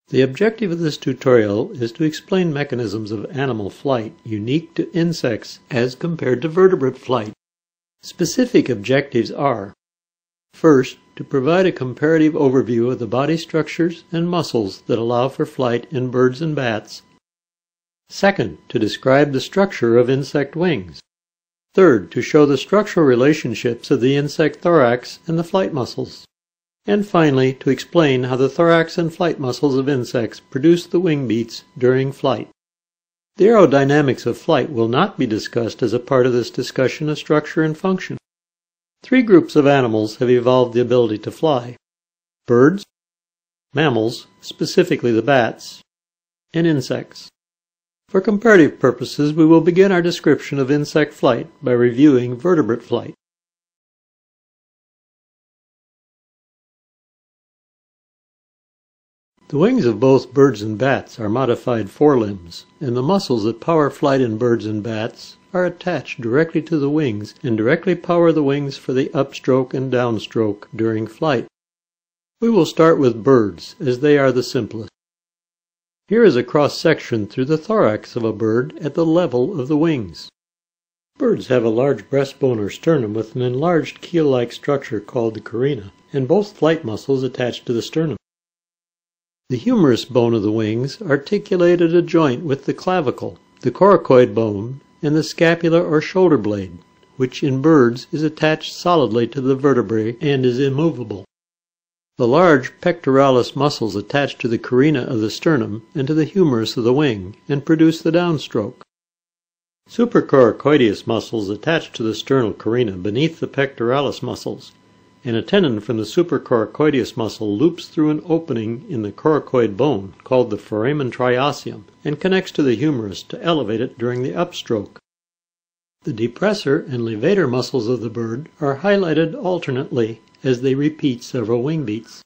The objective of this tutorial is to explain mechanisms of animal flight unique to insects as compared to vertebrate flight. Specific objectives are: first, to provide a comparative overview of the body structures and muscles that allow for flight in birds and bats. Second, to describe the structure of insect wings. Third, to show the structural relationships of the insect thorax and the flight muscles. And finally, to explain how the thorax and flight muscles of insects produce the wing beats during flight. The aerodynamics of flight will not be discussed as a part of this discussion of structure and function. Three groups of animals have evolved the ability to fly: birds, mammals, specifically the bats, and insects. For comparative purposes, we will begin our description of insect flight by reviewing vertebrate flight. The wings of both birds and bats are modified forelimbs, and the muscles that power flight in birds and bats are attached directly to the wings and directly power the wings for the upstroke and downstroke during flight. We will start with birds, as they are the simplest. Here is a cross-section through the thorax of a bird at the level of the wings. Birds have a large breastbone or sternum with an enlarged keel-like structure called the carina, and both flight muscles attached to the sternum. The humerus bone of the wings articulate at a joint with the clavicle, the coracoid bone, and the scapula or shoulder blade, which in birds is attached solidly to the vertebrae and is immovable. The large pectoralis muscles attach to the carina of the sternum and to the humerus of the wing, and produce the downstroke. Supracoracoideus muscles attach to the sternal carina beneath the pectoralis muscles, and a tendon from the supracoracoideus muscle loops through an opening in the coracoid bone called the foramen triosium and connects to the humerus to elevate it during the upstroke. The depressor and levator muscles of the bird are highlighted alternately as they repeat several wing beats.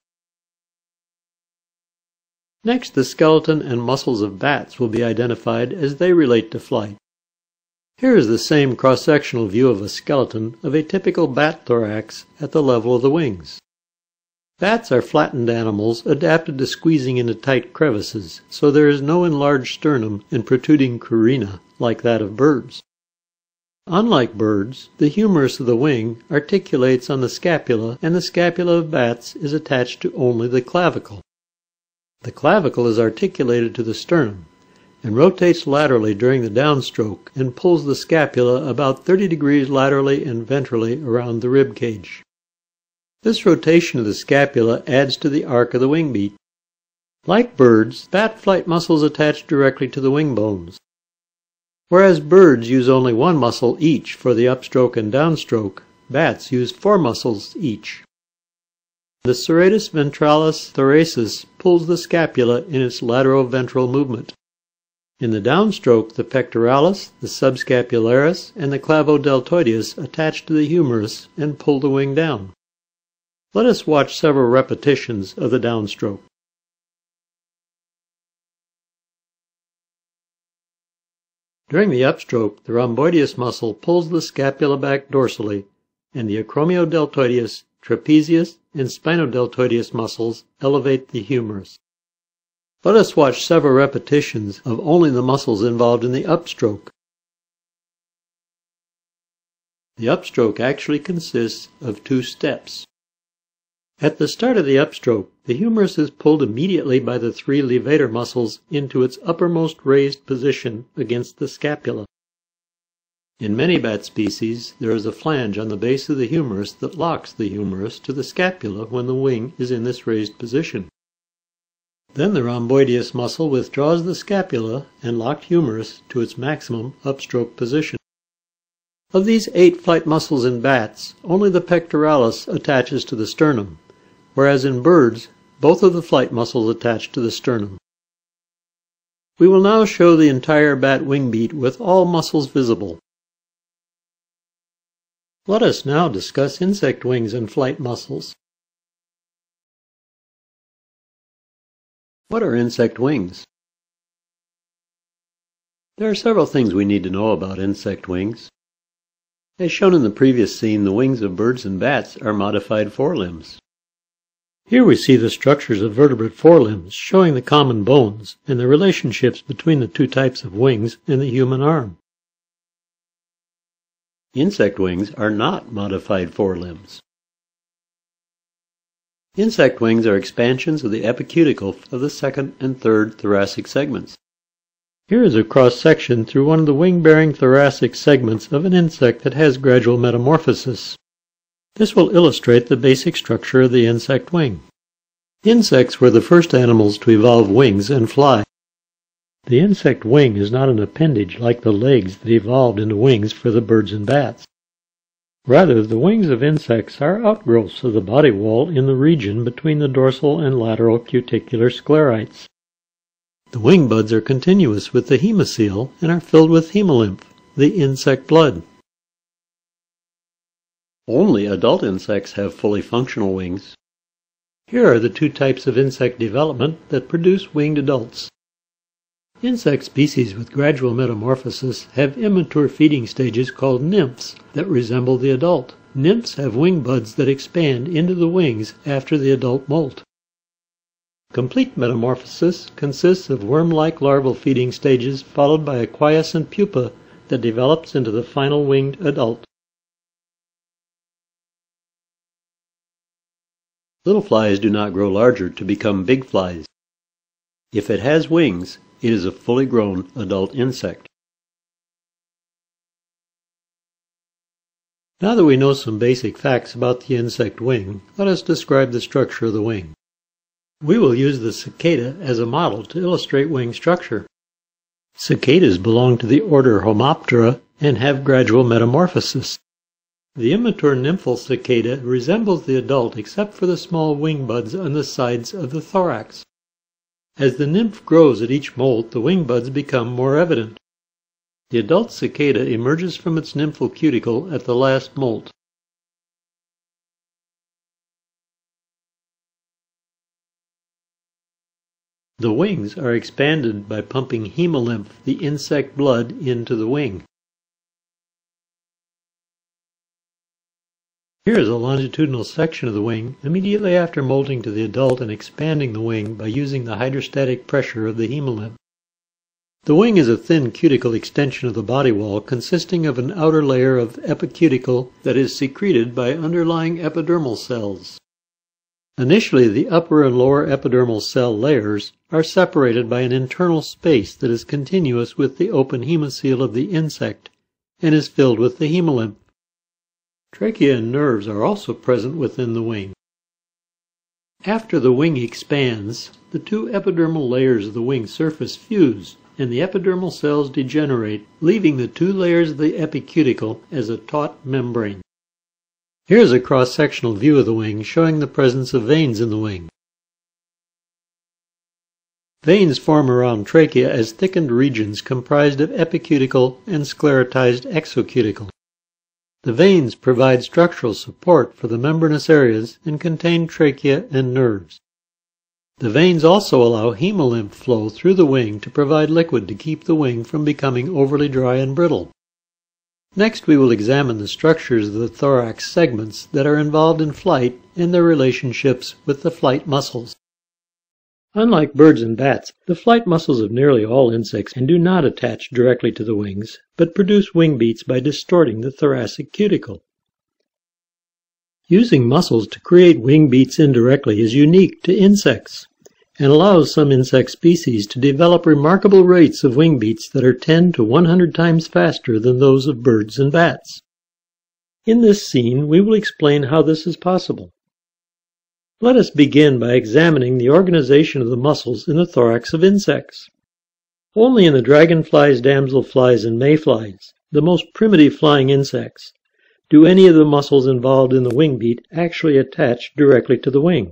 Next, the skeleton and muscles of bats will be identified as they relate to flight. Here is the same cross-sectional view of a skeleton of a typical bat thorax at the level of the wings. Bats are flattened animals adapted to squeezing into tight crevices, so there is no enlarged sternum and protruding carina like that of birds. Unlike birds, the humerus of the wing articulates on the scapula, and the scapula of bats is attached to only the clavicle. The clavicle is articulated to the sternum and rotates laterally during the downstroke and pulls the scapula about 30 degrees laterally and ventrally around the rib cage. This rotation of the scapula adds to the arc of the wing beat. Like birds, bat flight muscles attach directly to the wing bones. Whereas birds use only one muscle each for the upstroke and downstroke, bats use 4 muscles each. The serratus ventralis thoracis pulls the scapula in its lateral-ventral movement. In the downstroke, the pectoralis, the subscapularis, and the clavodeltoideus attach to the humerus and pull the wing down. Let us watch several repetitions of the downstroke. During the upstroke, the rhomboideus muscle pulls the scapula back dorsally, and the acromiodeltoideus, trapezius, and spinodeltoideus muscles elevate the humerus. Let us watch several repetitions of only the muscles involved in the upstroke. The upstroke actually consists of 2 steps. At the start of the upstroke, the humerus is pulled immediately by the 3 levator muscles into its uppermost raised position against the scapula. In many bat species, there is a flange on the base of the humerus that locks the humerus to the scapula when the wing is in this raised position. Then the rhomboideus muscle withdraws the scapula and locked humerus to its maximum upstroke position. Of these 8 flight muscles in bats, only the pectoralis attaches to the sternum, whereas in birds, both of the flight muscles attach to the sternum. We will now show the entire bat wing beat with all muscles visible. Let us now discuss insect wings and flight muscles. What are insect wings? There are several things we need to know about insect wings. As shown in the previous scene, the wings of birds and bats are modified forelimbs. Here we see the structures of vertebrate forelimbs showing the common bones and the relationships between the two types of wings in the human arm. Insect wings are not modified forelimbs. Insect wings are expansions of the epicuticle of the second and third thoracic segments. Here is a cross-section through one of the wing-bearing thoracic segments of an insect that has gradual metamorphosis. This will illustrate the basic structure of the insect wing. Insects were the first animals to evolve wings and fly. The insect wing is not an appendage like the legs that evolved into wings for the birds and bats. Rather, the wings of insects are outgrowths of the body wall in the region between the dorsal and lateral cuticular sclerites. The wing buds are continuous with the hemocoel and are filled with hemolymph, the insect blood. Only adult insects have fully functional wings. Here are the two types of insect development that produce winged adults. Insect species with gradual metamorphosis have immature feeding stages called nymphs that resemble the adult. Nymphs have wing buds that expand into the wings after the adult molt. Complete metamorphosis consists of worm-like larval feeding stages followed by a quiescent pupa that develops into the final winged adult. Little flies do not grow larger to become big flies. If it has wings, it is a fully grown adult insect. Now that we know some basic facts about the insect wing, let us describe the structure of the wing. We will use the cicada as a model to illustrate wing structure. Cicadas belong to the order Homoptera and have gradual metamorphosis. The immature nymphal cicada resembles the adult except for the small wing buds on the sides of the thorax. As the nymph grows at each molt, the wing buds become more evident. The adult cicada emerges from its nymphal cuticle at the last molt. The wings are expanded by pumping hemolymph, the insect blood, into the wing. Here is a longitudinal section of the wing immediately after molting to the adult and expanding the wing by using the hydrostatic pressure of the hemolymph. The wing is a thin cuticle extension of the body wall consisting of an outer layer of epicuticle that is secreted by underlying epidermal cells. Initially, the upper and lower epidermal cell layers are separated by an internal space that is continuous with the open hemocoel of the insect and is filled with the hemolymph. Trachea and nerves are also present within the wing. After the wing expands, the two epidermal layers of the wing surface fuse, and the epidermal cells degenerate, leaving the two layers of the epicuticle as a taut membrane. Here is a cross-sectional view of the wing showing the presence of veins in the wing. Veins form around trachea as thickened regions comprised of epicuticle and sclerotized exocuticle. The veins provide structural support for the membranous areas and contain trachea and nerves. The veins also allow hemolymph flow through the wing to provide liquid to keep the wing from becoming overly dry and brittle. Next, we will examine the structures of the thorax segments that are involved in flight and their relationships with the flight muscles. Unlike birds and bats, the flight muscles of nearly all insects do not attach directly to the wings, but produce wing beats by distorting the thoracic cuticle. Using muscles to create wing beats indirectly is unique to insects, and allows some insect species to develop remarkable rates of wing beats that are 10 to 100 times faster than those of birds and bats. In this scene, we will explain how this is possible. Let us begin by examining the organization of the muscles in the thorax of insects. Only in the dragonflies, damselflies, and mayflies, the most primitive flying insects, do any of the muscles involved in the wing beat actually attach directly to the wing.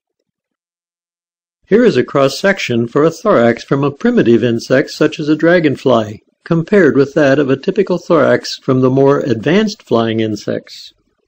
Here is a cross-section for a thorax from a primitive insect such as a dragonfly, compared with that of a typical thorax from the more advanced flying insects.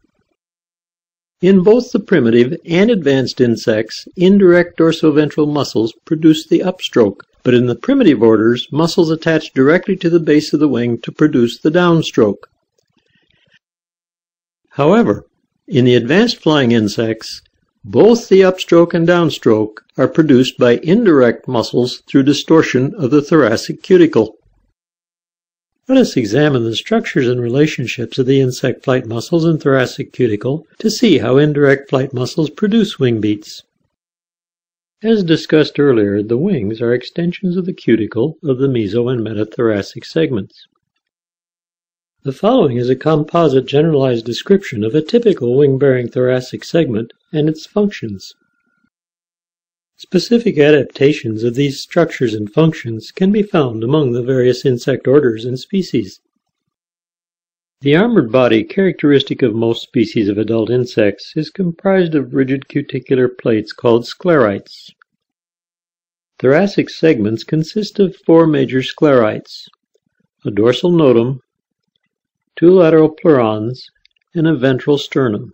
In both the primitive and advanced insects, indirect dorsoventral muscles produce the upstroke, but in the primitive orders, muscles attach directly to the base of the wing to produce the downstroke. However, in the advanced flying insects, Both the upstroke and downstroke are produced by indirect muscles through distortion of the thoracic cuticle. Let us examine the structures and relationships of the insect flight muscles and thoracic cuticle to see how indirect flight muscles produce wing beats. As discussed earlier, the wings are extensions of the cuticle of the meso and metathoracic segments. The following is a composite generalized description of a typical wing-bearing thoracic segment and its functions. Specific adaptations of these structures and functions can be found among the various insect orders and species. The armored body characteristic of most species of adult insects is comprised of rigid cuticular plates called sclerites. Thoracic segments consist of 4 major sclerites, a dorsal notum, 2 lateral pleurons, and a ventral sternum.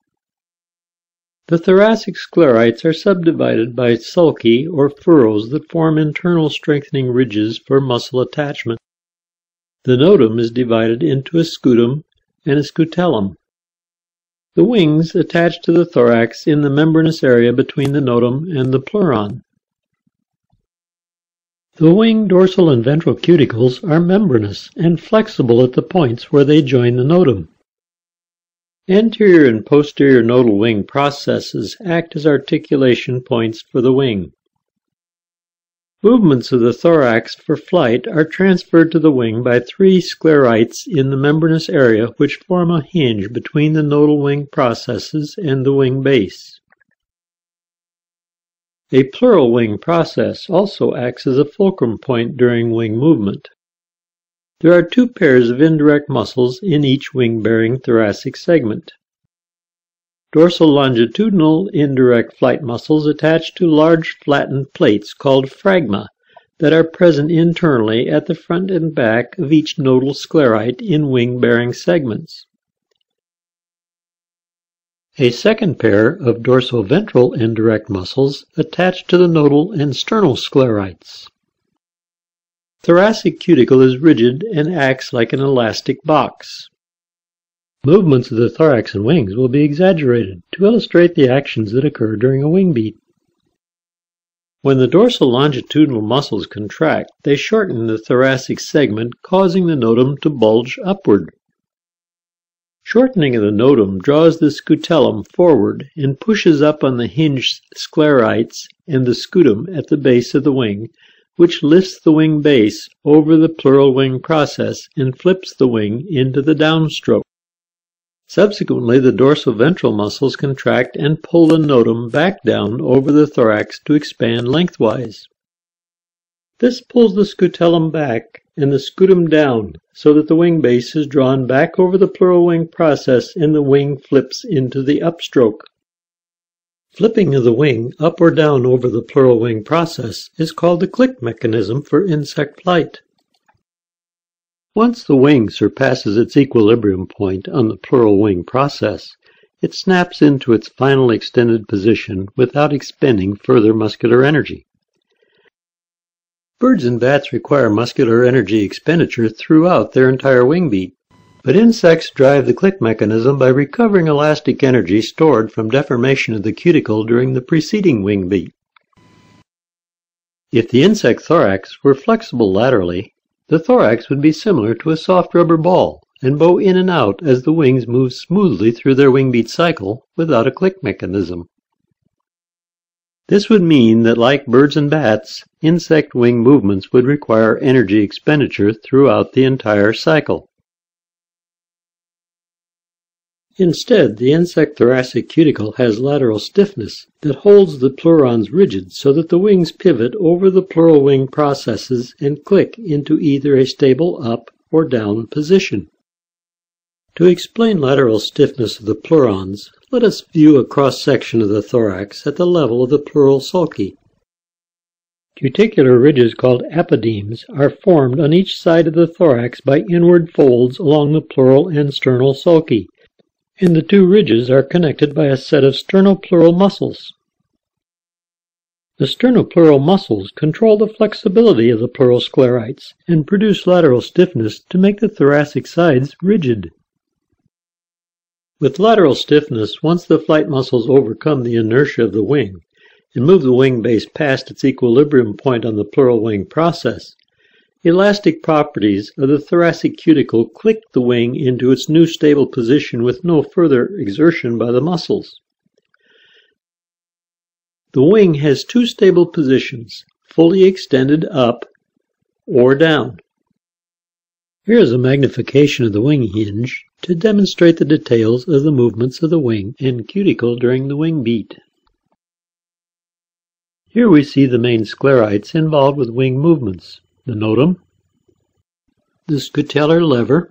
The thoracic sclerites are subdivided by sulci or furrows that form internal strengthening ridges for muscle attachment. The notum is divided into a scutum and a scutellum. The wings attach to the thorax in the membranous area between the notum and the pleuron. The wing dorsal and ventral cuticles are membranous and flexible at the points where they join the notum. Anterior and posterior nodal wing processes act as articulation points for the wing. Movements of the thorax for flight are transferred to the wing by 3 sclerites in the membranous area which form a hinge between the nodal wing processes and the wing base. A pleural wing process also acts as a fulcrum point during wing movement. There are 2 pairs of indirect muscles in each wing-bearing thoracic segment. Dorsal longitudinal indirect flight muscles attach to large flattened plates called phragma that are present internally at the front and back of each nodal sclerite in wing-bearing segments. A second pair of dorsal-ventral indirect muscles attach to the nodal and sternal sclerites. Thoracic cuticle is rigid and acts like an elastic box. Movements of the thorax and wings will be exaggerated to illustrate the actions that occur during a wing beat. When the dorsal longitudinal muscles contract, they shorten the thoracic segment, causing the notum to bulge upward. Shortening of the notum draws the scutellum forward and pushes up on the hinged sclerites and the scutum at the base of the wing, which lifts the wing base over the pleural wing process and flips the wing into the downstroke. Subsequently, the dorsal-ventral muscles contract and pull the notum back down over the thorax to expand lengthwise. This pulls the scutellum back and the scutum down so that the wing base is drawn back over the pleural wing process and the wing flips into the upstroke. Flipping of the wing up or down over the pleural wing process is called the click mechanism for insect flight. Once the wing surpasses its equilibrium point on the pleural wing process, it snaps into its final extended position without expending further muscular energy. Birds and bats require muscular energy expenditure throughout their entire wing beat, but insects drive the click mechanism by recovering elastic energy stored from deformation of the cuticle during the preceding wing beat. If the insect thorax were flexible laterally, the thorax would be similar to a soft rubber ball and bow in and out as the wings move smoothly through their wing beat cycle without a click mechanism. This would mean that, like birds and bats, insect wing movements would require energy expenditure throughout the entire cycle. Instead, the insect thoracic cuticle has lateral stiffness that holds the pleurons rigid so that the wings pivot over the pleural wing processes and click into either a stable up or down position. To explain lateral stiffness of the pleurons, let us view a cross-section of the thorax at the level of the pleural sulci. Cuticular ridges called apodemes are formed on each side of the thorax by inward folds along the pleural and sternal sulci, and the 2 ridges are connected by a set of sternal-pleural muscles. The sternal-pleural muscles control the flexibility of the pleural sclerites and produce lateral stiffness to make the thoracic sides rigid. With lateral stiffness, once the flight muscles overcome the inertia of the wing and move the wing base past its equilibrium point on the plural wing process, elastic properties of the thoracic cuticle click the wing into its new stable position with no further exertion by the muscles. The wing has two stable positions, fully extended up or down. Here is a magnification of the wing hinge to demonstrate the details of the movements of the wing and cuticle during the wing beat. Here we see the main sclerites involved with wing movements: the notum, the scutellar lever,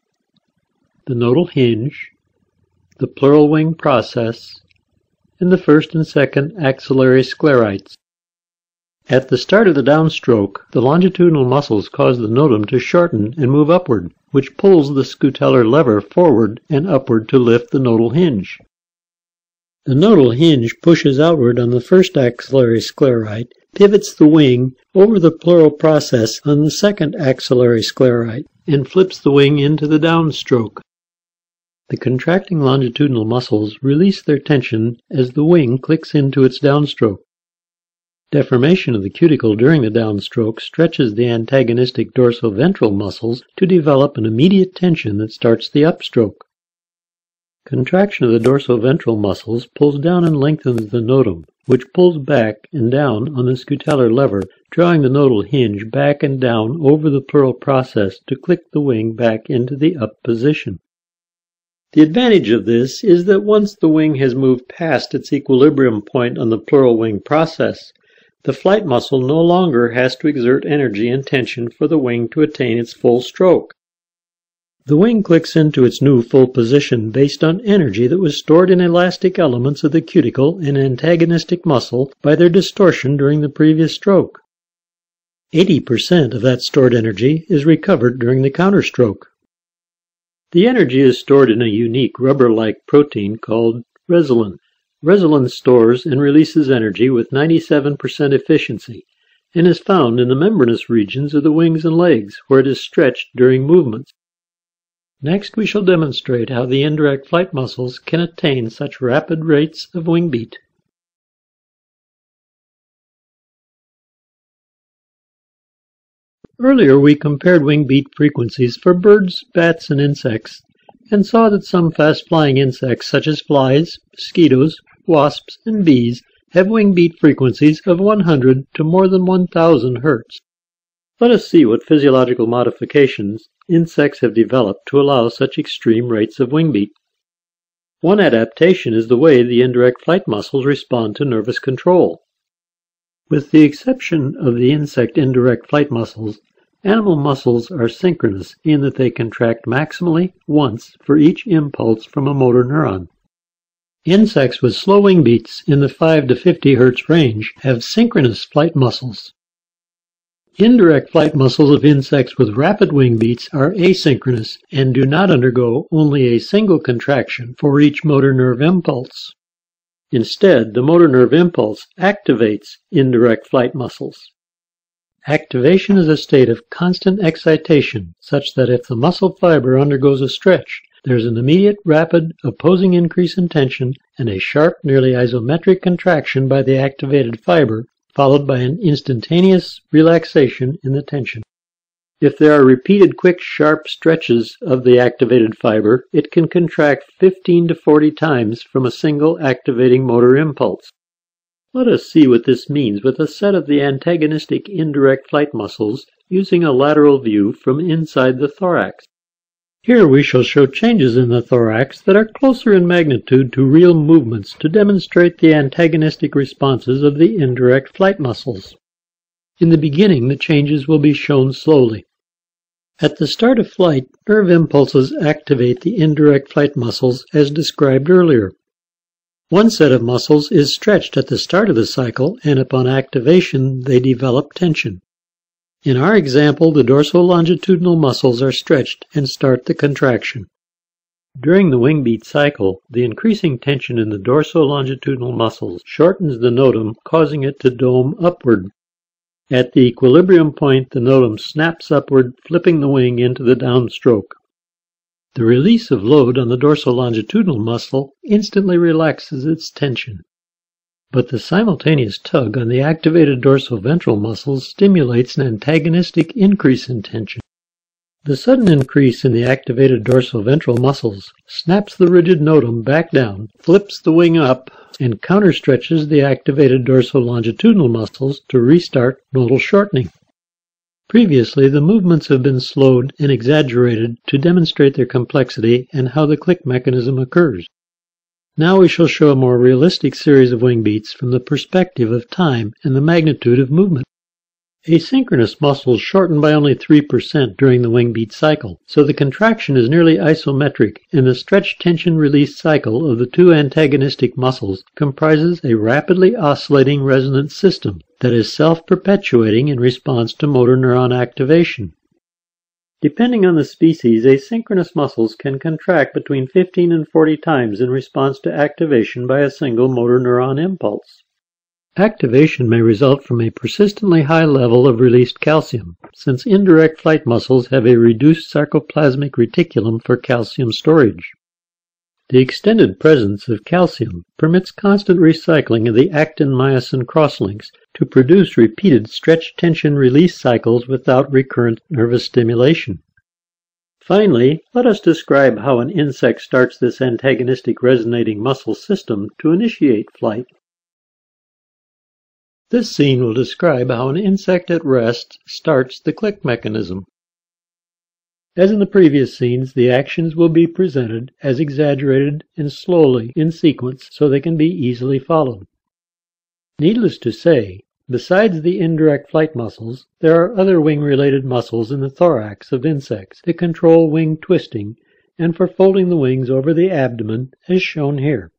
the nodal hinge, the plural wing process, and the first and second axillary sclerites. At the start of the downstroke, the longitudinal muscles cause the notum to shorten and move upward, which pulls the scutellar lever forward and upward to lift the nodal hinge. The nodal hinge pushes outward on the first axillary sclerite, pivots the wing over the plural process on the second axillary sclerite, and flips the wing into the downstroke. The contracting longitudinal muscles release their tension as the wing clicks into its downstroke. Deformation of the cuticle during the downstroke stretches the antagonistic dorsoventral muscles to develop an immediate tension that starts the upstroke. Contraction of the dorsoventral muscles pulls down and lengthens the notum, which pulls back and down on the scutellar lever, drawing the nodal hinge back and down over the plural process to click the wing back into the up position. The advantage of this is that once the wing has moved past its equilibrium point on the plural wing process, the flight muscle no longer has to exert energy and tension for the wing to attain its full stroke. The wing clicks into its new full position based on energy that was stored in elastic elements of the cuticle and antagonistic muscle by their distortion during the previous stroke. 80% of that stored energy is recovered during the counterstroke. The energy is stored in a unique rubber-like protein called resolin. Resolin stores and releases energy with 97% efficiency and is found in the membranous regions of the wings and legs where it is stretched during movements. Next, we shall demonstrate how the indirect flight muscles can attain such rapid rates of wing beat. Earlier, we compared wing beat frequencies for birds, bats, and insects, and saw that some fast-flying insects such as flies, mosquitoes, wasps, and bees have wing beat frequencies of 100 to more than 1,000 Hz. Let us see what physiological modifications insects have developed to allow such extreme rates of wing beat. One adaptation is the way the indirect flight muscles respond to nervous control. With the exception of the insect indirect flight muscles, animal muscles are synchronous in that they contract maximally once for each impulse from a motor neuron. Insects with slow wing beats in the 5 to 50 Hz range have synchronous flight muscles. Indirect flight muscles of insects with rapid wing beats are asynchronous and do not undergo only a single contraction for each motor nerve impulse. Instead, the motor nerve impulse activates indirect flight muscles. Activation is a state of constant excitation, such that if the muscle fiber undergoes a stretch, there is an immediate, rapid, opposing increase in tension and a sharp, nearly isometric contraction by the activated fiber, followed by an instantaneous relaxation in the tension. If there are repeated quick, sharp stretches of the activated fiber, it can contract 15 to 40 times from a single activating motor impulse. Let us see what this means with a set of the antagonistic indirect flight muscles using a lateral view from inside the thorax. Here we shall show changes in the thorax that are closer in magnitude to real movements to demonstrate the antagonistic responses of the indirect flight muscles. In the beginning, the changes will be shown slowly. At the start of flight, nerve impulses activate the indirect flight muscles as described earlier. One set of muscles is stretched at the start of the cycle, and upon activation they develop tension. In our example, the dorsal-longitudinal muscles are stretched and start the contraction. During the wing beat cycle, the increasing tension in the dorsal-longitudinal muscles shortens the notum, causing it to dome upward. At the equilibrium point, the notum snaps upward, flipping the wing into the downstroke. The release of load on the dorsal-longitudinal muscle instantly relaxes its tension. But the simultaneous tug on the activated dorsal-ventral muscles stimulates an antagonistic increase in tension. The sudden increase in the activated dorsal-ventral muscles snaps the rigid notum back down, flips the wing up, and counterstretches the activated dorsal-longitudinal muscles to restart nodal shortening. Previously, the movements have been slowed and exaggerated to demonstrate their complexity and how the click mechanism occurs. Now we shall show a more realistic series of wing beats from the perspective of time and the magnitude of movement. Asynchronous muscles shorten by only 3% during the wing beat cycle, so the contraction is nearly isometric, and the stretch-tension-release cycle of the two antagonistic muscles comprises a rapidly oscillating resonant system that is self-perpetuating in response to motor neuron activation. Depending on the species, asynchronous muscles can contract between 15 and 40 times in response to activation by a single motor neuron impulse. Activation may result from a persistently high level of released calcium, since indirect flight muscles have a reduced sarcoplasmic reticulum for calcium storage. The extended presence of calcium permits constant recycling of the actin-myosin crosslinks to produce repeated stretch-tension-release cycles without recurrent nervous stimulation. Finally, let us describe how an insect starts this antagonistic resonating muscle system to initiate flight. This scene will describe how an insect at rest starts the click mechanism. As in the previous scenes, the actions will be presented as exaggerated and slowly in sequence so they can be easily followed. Needless to say, besides the indirect flight muscles, there are other wing-related muscles in the thorax of insects that control wing twisting and for folding the wings over the abdomen, as shown here.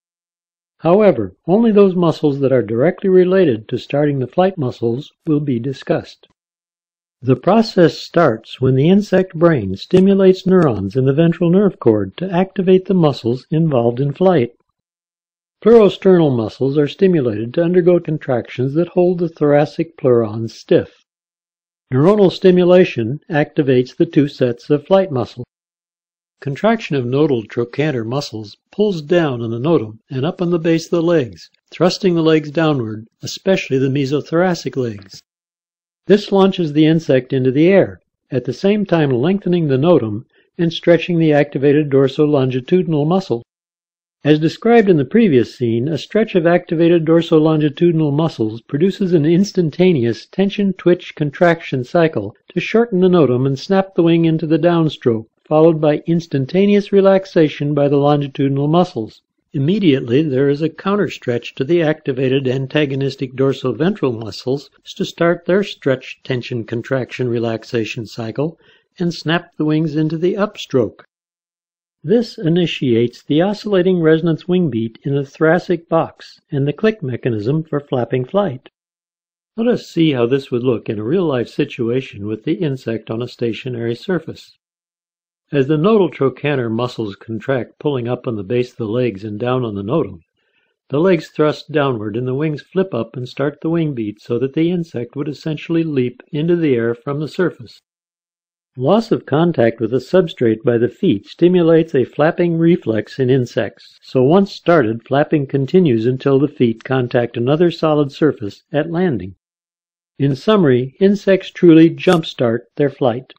However, only those muscles that are directly related to starting the flight muscles will be discussed. The process starts when the insect brain stimulates neurons in the ventral nerve cord to activate the muscles involved in flight. Pleurosternal muscles are stimulated to undergo contractions that hold the thoracic pleurons stiff. Neuronal stimulation activates the two sets of flight muscles. Contraction of nodal trochanter muscles pulls down on the notum and up on the base of the legs, thrusting the legs downward, especially the mesothoracic legs. This launches the insect into the air, at the same time lengthening the notum and stretching the activated dorsal-longitudinal muscle. As described in the previous scene, a stretch of activated dorsal-longitudinal muscles produces an instantaneous tension-twitch-contraction cycle to shorten the notum and snap the wing into the downstroke, followed by instantaneous relaxation by the longitudinal muscles. Immediately, there is a counterstretch to the activated antagonistic dorsal-ventral muscles to start their stretch, tension, contraction, relaxation cycle and snap the wings into the upstroke. This initiates the oscillating resonance wing beat in the thoracic box and the click mechanism for flapping flight. Let us see how this would look in a real-life situation with the insect on a stationary surface. As the nodal trochanter muscles contract, pulling up on the base of the legs and down on the notum, the legs thrust downward and the wings flip up and start the wing beat so that the insect would essentially leap into the air from the surface. Loss of contact with the substrate by the feet stimulates a flapping reflex in insects, so once started, flapping continues until the feet contact another solid surface at landing. In summary, insects truly jumpstart their flight.